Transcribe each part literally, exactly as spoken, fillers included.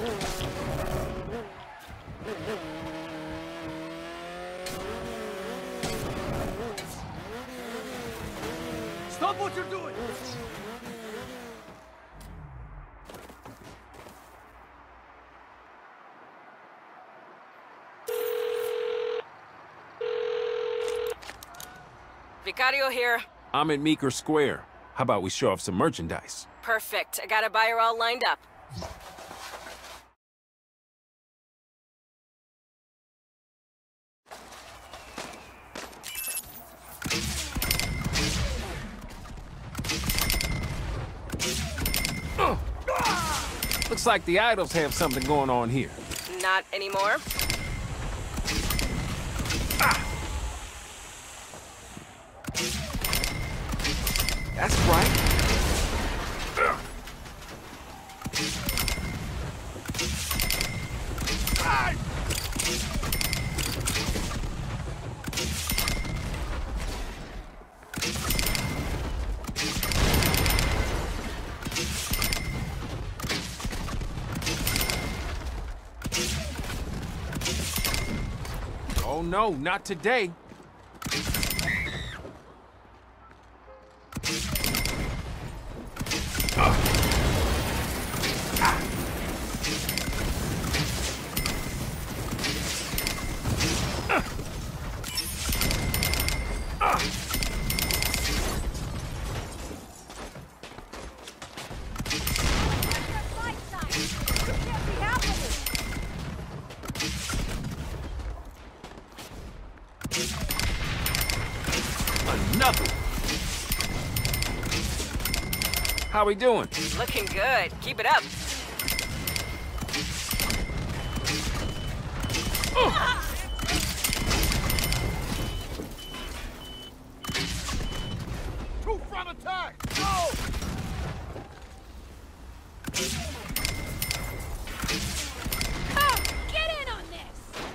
Stop what you're doing! Vicario here. I'm at Meeker Square. How about we show off some merchandise? Perfect. I got a buyer all lined up. Uh. Looks like the idols have something going on here. Not anymore. Ah. That's right. Ugh. Ah. Oh no, not today. Another. How we doing? Looking good. Keep it up. Uh. Two front attack! Go! Oh, get in on this!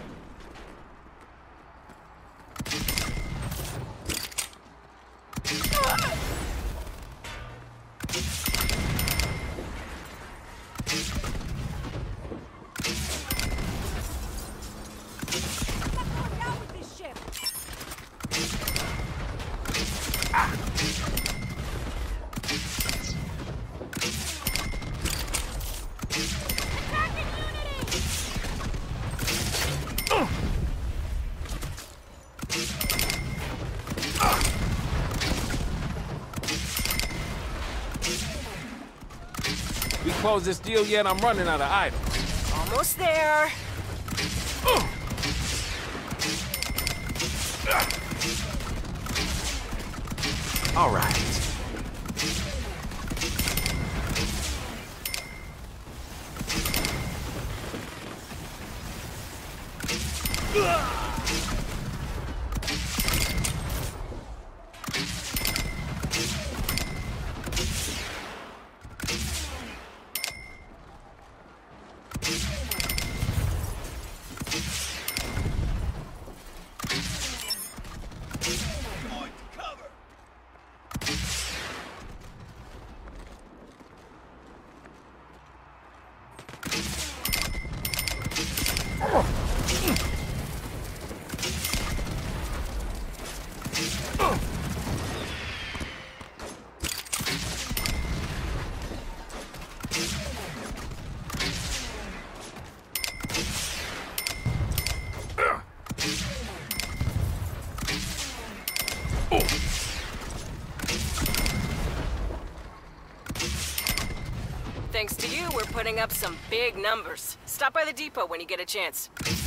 We close this deal yet? I'm running out of items. Almost there. Uh. All right. Thanks to you, we're putting up some big numbers. Stop by the depot when you get a chance.